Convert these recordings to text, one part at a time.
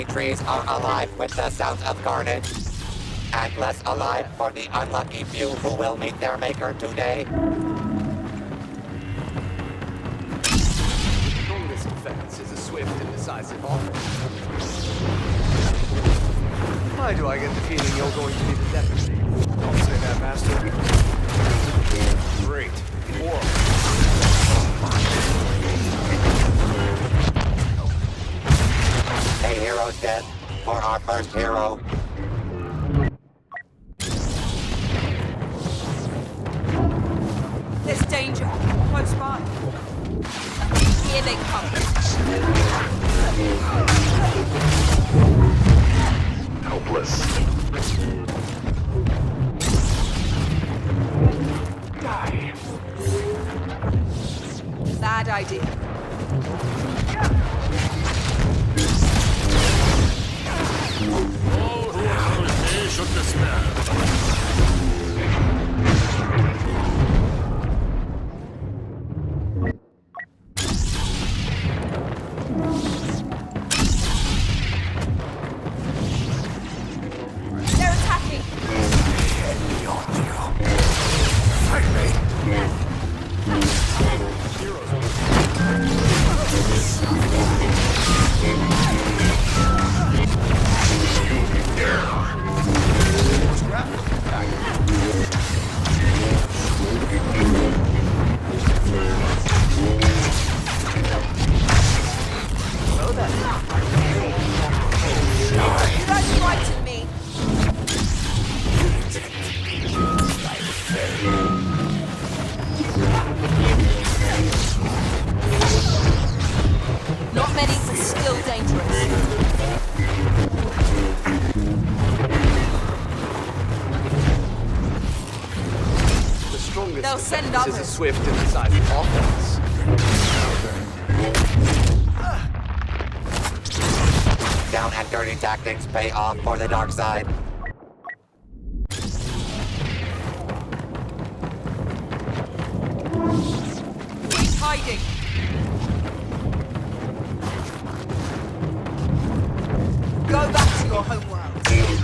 Many trees are alive with the sounds of carnage, and less alive for the unlucky few who will meet their maker today. The strongest defense is a swift and decisive offense. Why do I get the feeling you're going to be the deputy? Don't say that, Master. Great. A hero's death for our first hero. There's danger close by. Here they come. Helpless. Die. Bad idea. All who oppose me should despair. They're attacking. Fight me. You guys frighten me. Not many, but still dangerous. The strongest They'll send defense is a others. swift and decisive offense. Down and dirty tactics pay off for the dark side. Keep hiding. Go back to your homeworld.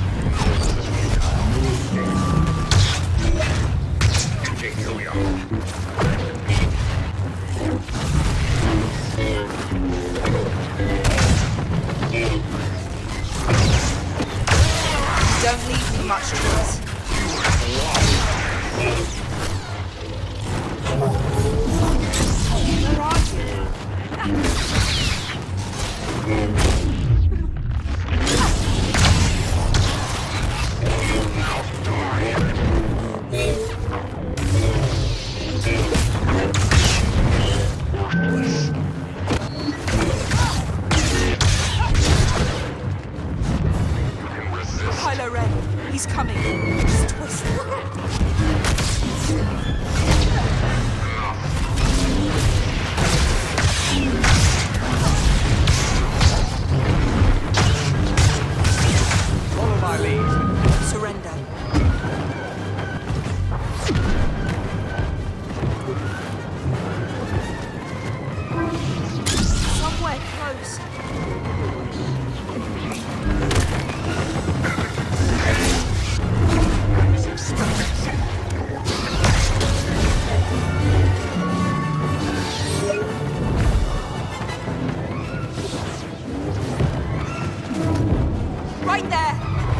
Here we are. Don't leave me much choice. Where are you? Kylo Ren, he's coming. Just twist. Follow my lead. Surrender. Somewhere close. Right there.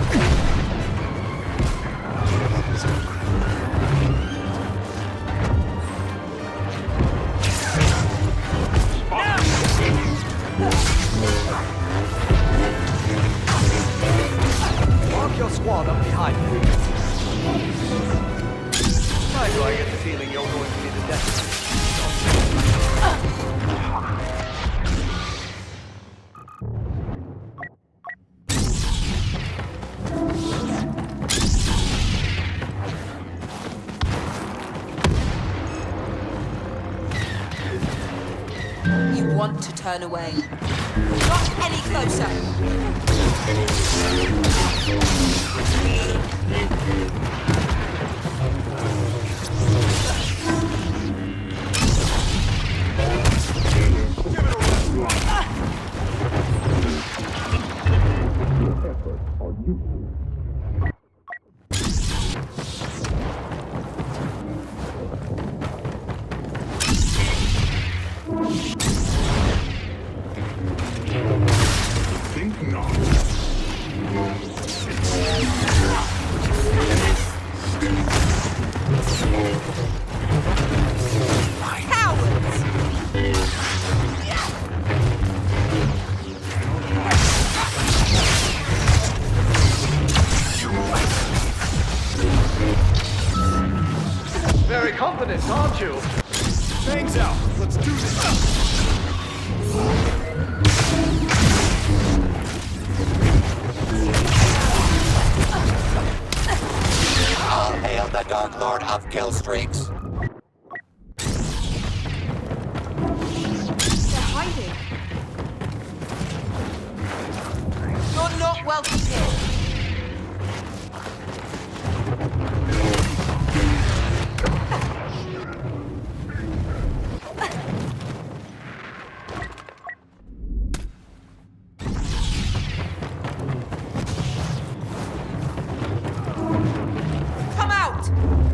Mark your squad up behind me. Why do I get the feeling you're going to be the deputy? You want to turn away. Not any closer. Got you. Bangs out. Let's do this. All hail the Dark Lord of Kill Streaks. They're hiding. You're not welcome here. Come out!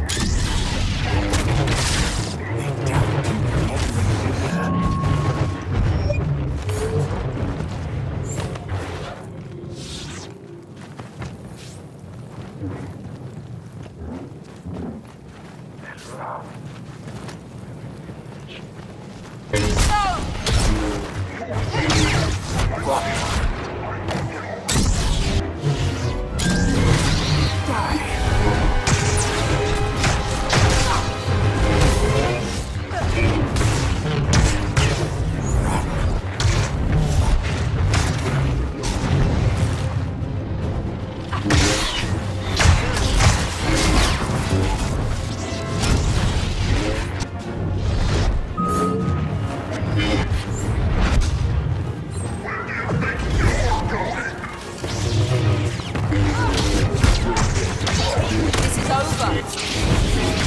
This is over.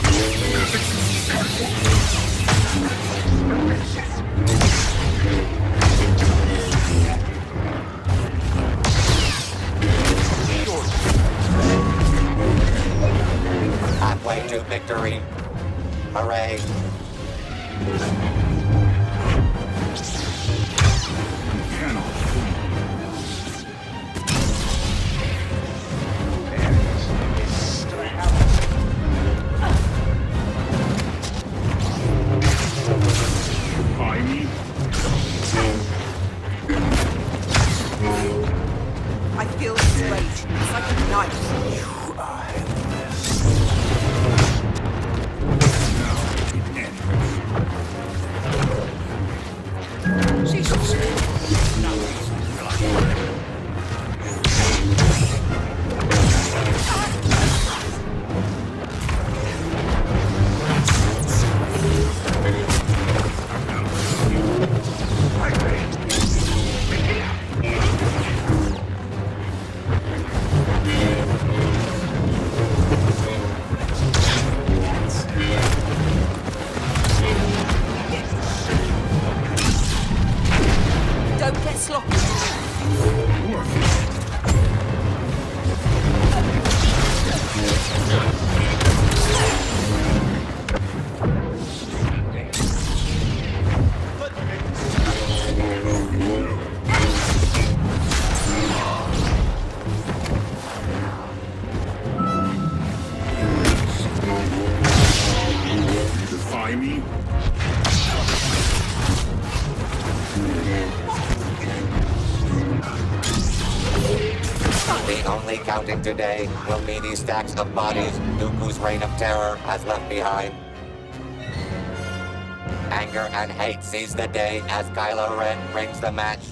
Halfway to victory. Hooray. I feel his rage. It's like a knife. Don't get sloppy. Defy me? The only counting today will be these stacks of bodies Dooku's reign of terror has left behind. Anger and hate seize the day as Kylo Ren brings the match.